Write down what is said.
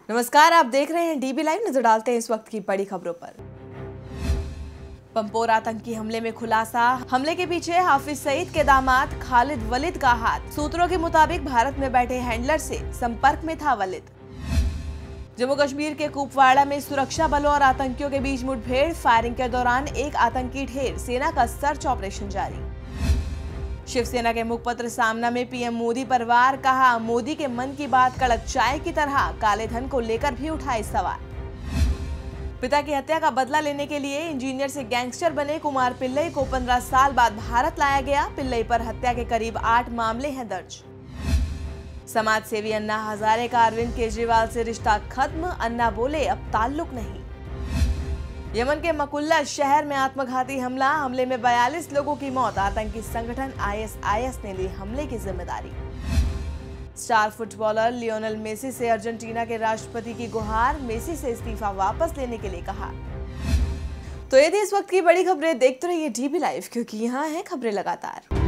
नमस्कार, आप देख रहे हैं डीबी लाइव। नजर डालते हैं इस वक्त की बड़ी खबरों पर। पंपोर आतंकी हमले में खुलासा, हमले के पीछे हाफिज सईद के दामाद खालिद वलीद का हाथ। सूत्रों के मुताबिक भारत में बैठे हैंडलर से संपर्क में था वलीद। जम्मू कश्मीर के कुपवाड़ा में सुरक्षा बलों और आतंकियों के बीच मुठभेड़, फायरिंग के दौरान एक आतंकी ढेर, सेना का सर्च ऑपरेशन जारी। शिवसेना के मुखपत्र सामना में पीएम मोदी पर वार, कहा मोदी के मन की बात कड़क चाय की तरह, काले धन को लेकर भी उठाए सवाल। पिता की हत्या का बदला लेने के लिए इंजीनियर से गैंगस्टर बने कुमार पिल्लई को 15 साल बाद भारत लाया गया। पिल्लई पर हत्या के करीब 8 मामले हैं दर्ज। समाज सेवी अन्ना हजारे का अरविंद केजरीवाल से रिश्ता खत्म, अन्ना बोले अब ताल्लुक नहीं। यमन के मकुल्ला शहर में आत्मघाती हमले में 42 लोगों की मौत। आतंकी संगठन आईएसआईएस ने ली हमले की जिम्मेदारी। स्टार फुटबॉलर लियोनेल मेसी से अर्जेंटीना के राष्ट्रपति की गुहार, मेसी से इस्तीफा वापस लेने के लिए कहा। तो ये थी इस वक्त की बड़ी खबरें। देखते रहिए डीबी लाइव, क्योंकि यहाँ है खबरें लगातार।